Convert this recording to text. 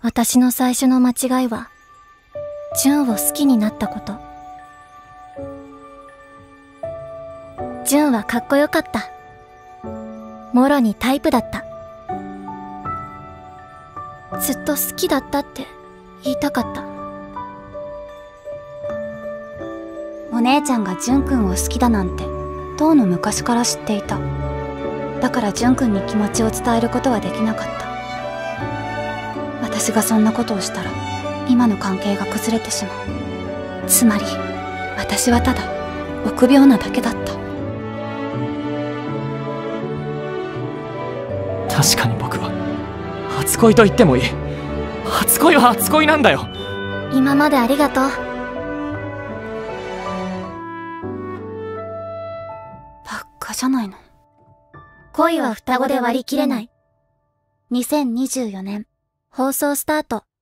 私の最初の間違いは、純を好きになったこと。純はかっこよかった。もろにタイプだった。ずっと好きだったって言いたかった。 お姉ちゃんが純くんを好きだなんて、とうの昔から知っていた。だから純くんに気持ちを伝えることはできなかった。私がそんなことをしたら、今の関係が崩れてしまう。つまり、私はただ、臆病なだけだった。 確かに僕は初恋と言ってもいい。初恋は初恋なんだよ。 今までありがとう。 ばっかじゃないの。 恋は双子で割り切れない。 2024年放送スタート。